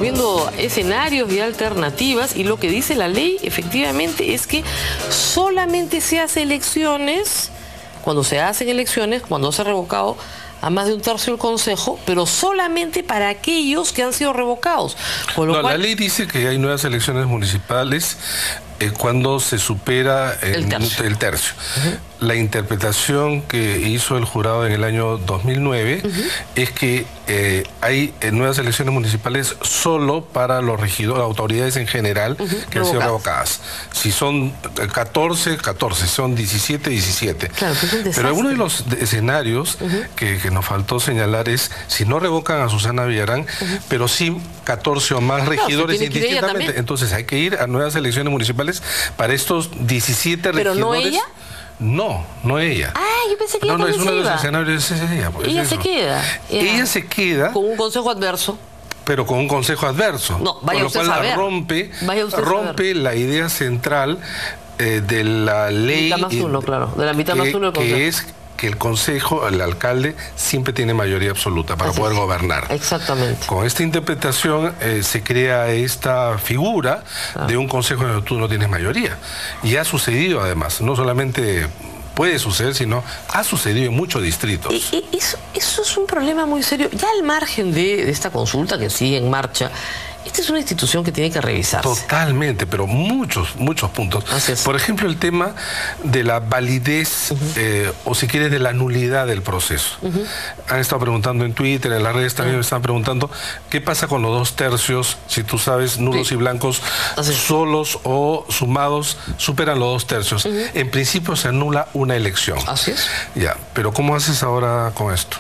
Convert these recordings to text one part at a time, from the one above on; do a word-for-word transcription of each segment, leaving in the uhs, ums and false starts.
viendo escenarios y alternativas, y lo que dice la ley efectivamente es que solamente se hace elecciones, cuando se hacen elecciones, cuando se ha revocado a más de un tercio del Consejo, pero solamente para aquellos que han sido revocados. Con lo no, cual, la ley dice que hay nuevas elecciones municipales eh, cuando se supera el, el tercio. El tercio. Uh-huh. La interpretación que hizo el jurado en el año dos mil nueve uh-huh. es que eh, hay eh, nuevas elecciones municipales solo para los regidores, autoridades en general uh-huh. que revocadas. han sido revocadas. Si son catorce, catorce, son diecisiete, diecisiete. Claro, pues pero uno de los escenarios uh-huh. que, que nos faltó señalar es, si no revocan a Susana Villarán, uh-huh. pero sí catorce o más regidores claro, indistintamente, entonces hay que ir a nuevas elecciones municipales para estos diecisiete ¿Pero regidores. no ella? No, no ella. Ah, yo pensé que no, ella no, es uno se de iba. los escenarios, es ella. Pues, ella es se eso. queda. Ella yeah. se queda. Con un consejo adverso. Pero con un consejo adverso. No, vaya con lo usted cual a saber. rompe, vaya usted rompe la idea central eh, de la ley. Mitad más uno, y, claro. De la mitad que, más uno del consejo. Que es que el consejo, el alcalde, siempre tiene mayoría absoluta para Así poder es. gobernar. Exactamente. Con esta interpretación eh, se crea esta figura ah. de un consejo donde tú no tienes mayoría. Y ha sucedido además, no solamente puede suceder, sino ha sucedido en muchos distritos. Y, y eso, eso es un problema muy serio. Ya al margen de, de esta consulta que sigue en marcha, esta es una institución que tiene que revisarse. Totalmente, pero muchos, muchos puntos. Por ejemplo, el tema de la validez, uh-huh. eh, o si quieres, de la nulidad del proceso. Uh-huh. Han estado preguntando en Twitter, en las redes también uh-huh. me están preguntando, ¿qué pasa con los dos tercios? Si tú sabes, nulos sí. y blancos, Así. solos o sumados, superan los dos tercios. Uh-huh. En principio se anula una elección. Así es. Ya, pero ¿cómo haces ahora con esto?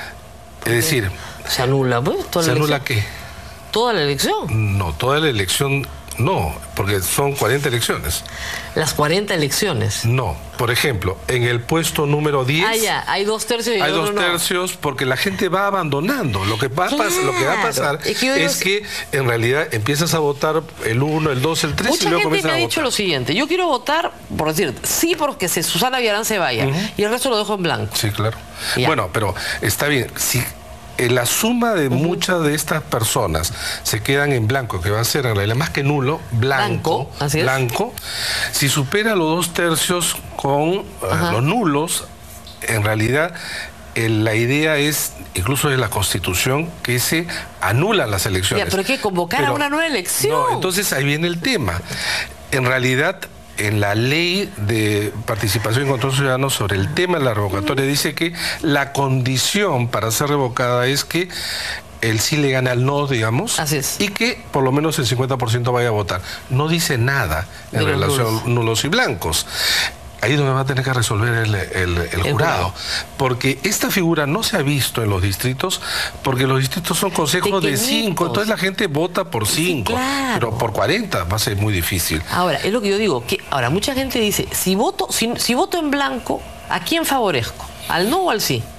Es decir... Se anula, pues, toda ¿Se la anula elección. qué? ¿Toda la elección? No, toda la elección no, porque son cuarenta elecciones. ¿Las cuarenta elecciones? No, por ejemplo, en el puesto número diez... Ah, ya, hay dos tercios y Hay otro dos no. tercios porque la gente va abandonando. Lo que va, claro. a, pas lo que va a pasar es, que, es que en realidad empiezas a votar el uno, el dos, el tres Mucha y luego gente comienzas me ha a dicho votar. lo siguiente, yo quiero votar, por decir, sí porque se, Susana Villarán se vaya uh-huh. y el resto lo dejo en blanco. Sí, claro. Ya. Bueno, pero está bien, si... la suma de uh-huh. muchas de estas personas se quedan en blanco, que va a ser en realidad más que nulo, blanco, blanco, así es. blanco. Si supera los dos tercios con uh, los nulos, en realidad eh, la idea es, incluso de la Constitución, que se anulan las elecciones. Ya, pero hay que convocar pero, a una nueva elección. No, entonces ahí viene el tema. En realidad, en la ley de participación y control ciudadano sobre el tema de la revocatoria, uh-huh. dice que la condición para ser revocada es que el sí le gane al no, digamos, Así es. y que por lo menos el cincuenta por ciento vaya a votar. No dice nada en de relación a nulos. nulos y blancos. Ahí es donde va a tener que resolver el, el, el, el jurado, porque esta figura no se ha visto en los distritos, porque los distritos son consejos de cinco, entonces la gente vota por cinco, sí, claro. pero por cuarenta va a ser muy difícil. Ahora, es lo que yo digo, que ahora mucha gente dice, si voto, si, si voto en blanco, ¿a quién favorezco? ¿Al no o al sí?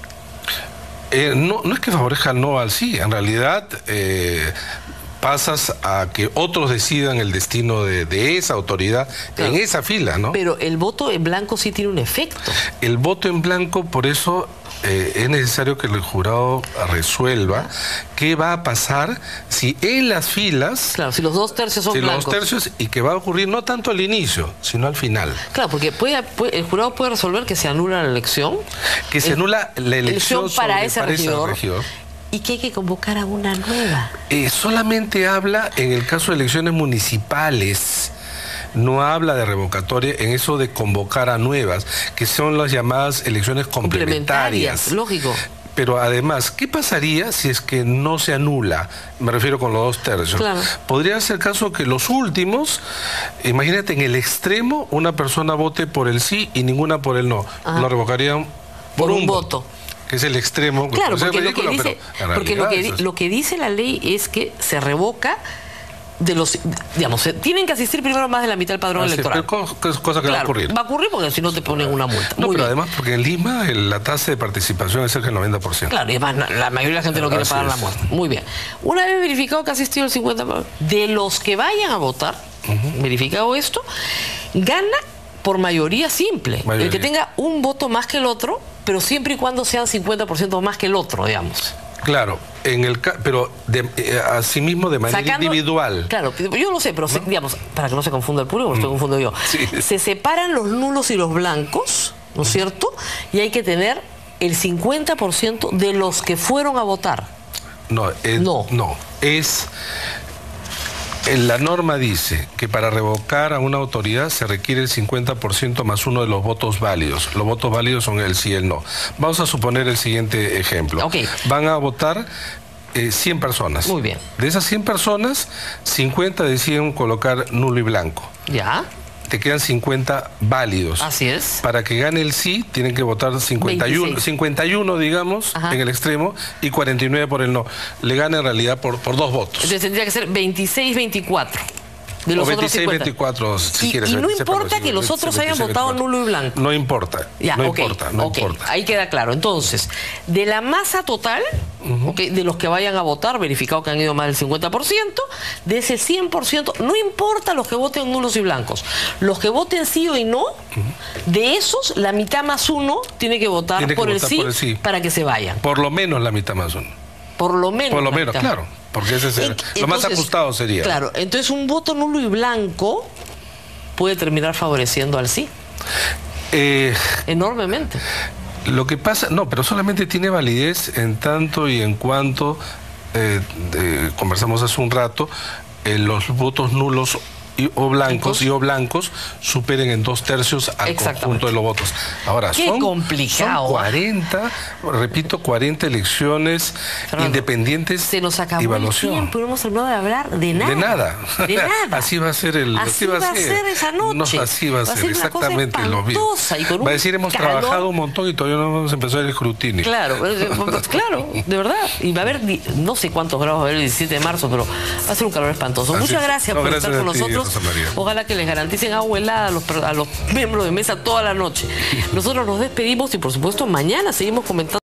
Eh, no, no es que favorezca al no o al sí, en realidad... Eh, pasas a que otros decidan el destino de, de esa autoridad claro. en esa fila, ¿no? Pero el voto en blanco sí tiene un efecto. El voto en blanco, por eso eh, es necesario que el jurado resuelva qué va a pasar si en las filas... Claro, si los dos tercios son si blancos. Si los dos tercios, y que va a ocurrir no tanto al inicio, sino al final. Claro, porque puede, puede, el jurado puede resolver que se anula la elección. Que se el, anula la elección, elección para sobre, ese para regidor. ese regidor. Y que hay que convocar a una nueva. Eh, solamente habla en el caso de elecciones municipales. No habla de revocatoria en eso de convocar a nuevas, que son las llamadas elecciones complementarias. complementarias lógico. Pero además, ¿qué pasaría si es que no se anula? Me refiero con los dos tercios. Claro. Podría ser el caso que los últimos, imagínate en el extremo, una persona vote por el sí y ninguna por el no. Ajá. Lo revocarían por, por un, un voto. voto. Que es el extremo. Claro, porque, ridículo, lo que, dice, porque lo, que, lo que dice la ley es que se revoca de los, digamos, tienen que asistir primero más de la mitad del padrón Así, electoral. Cosa, cosa que claro, va a ocurrir. Va a ocurrir porque si no te ponen una multa. No, Muy pero bien. además porque en Lima el, la tasa de participación es cerca del noventa por ciento. Claro, y además la mayoría de la gente no quiere Así pagar es. la multa. Muy bien. Una vez verificado que ha asistido el cincuenta por ciento de los que vayan a votar, uh-huh. verificado esto, gana por mayoría simple. Mayoría. El que tenga un voto más que el otro, pero siempre y cuando sean cincuenta por ciento más que el otro, digamos. Claro, en el pero de, eh, asimismo de manera Sacando, individual. Claro, yo lo sé, pero ¿no? se, digamos, para que no se confunda el público, porque mm. estoy confundo yo. Sí. Se separan los nulos y los blancos, ¿no es cierto? Y hay que tener el cincuenta por ciento de los que fueron a votar. No, eh, no. no, es... La norma dice que para revocar a una autoridad se requiere el cincuenta por ciento más uno de los votos válidos. Los votos válidos son el sí y el no. Vamos a suponer el siguiente ejemplo. Okay. Van a votar eh, cien personas. Muy bien. De esas cien personas, cincuenta deciden colocar nulo y blanco. Ya. Te quedan cincuenta válidos. Así es. Para que gane el sí, tienen que votar cincuenta y uno, cincuenta y uno digamos, Ajá. en el extremo, y cuarenta y nueve por el no. Le gana en realidad por, por dos votos. Entonces tendría que ser veintiséis veinticuatro. De los o veintiséis otros veinticuatro, si y, quieres. Y no importa que los otros hayan votado nulo y blanco. No importa. Ya, no okay, importa, no okay, importa. Ahí queda claro. Entonces, de la masa total, uh-huh. okay, de los que vayan a votar, verificado que han ido más del cincuenta por ciento, de ese cien por ciento, no importa los que voten nulos y blancos. Los que voten sí o y no, uh-huh. de esos, la mitad más uno tiene que votar, tiene que por, votar el sí, por el sí para que se vayan. Por lo menos la mitad más uno. Por lo menos. Por lo menos, mitad. claro. Porque ese es el, entonces, lo más ajustado sería. Claro, entonces un voto nulo y blanco puede terminar favoreciendo al sí. Eh, Enormemente. Lo que pasa, no, pero solamente tiene validez en tanto y en cuanto, eh, eh, conversamos hace un rato, eh, los votos nulos y, o blancos y o blancos superen en dos tercios al conjunto de los votos. Ahora, Qué son, complicado. son cuarenta, repito, cuarenta elecciones Fernando, independientes. Se nos acabó evaluación. el tiempo, no hemos terminado de hablar de nada. De nada. De nada. Así va a ser el. Así, así va a ser, ser esa noche. No, así va a, va a ser, exactamente lo mismo. Va a decir, hemos calor. trabajado un montón y todavía no hemos empezado el escrutinio. Claro, claro, de verdad. Y va a haber, no sé cuántos grados va a haber el diecisiete de marzo, pero va a ser un calor espantoso. Así Muchas gracias no, por gracias estar con nosotros. Ojalá que les garanticen agua helada a los, a los miembros de mesa toda la noche. Nosotros nos despedimos y por supuesto mañana seguimos comentando.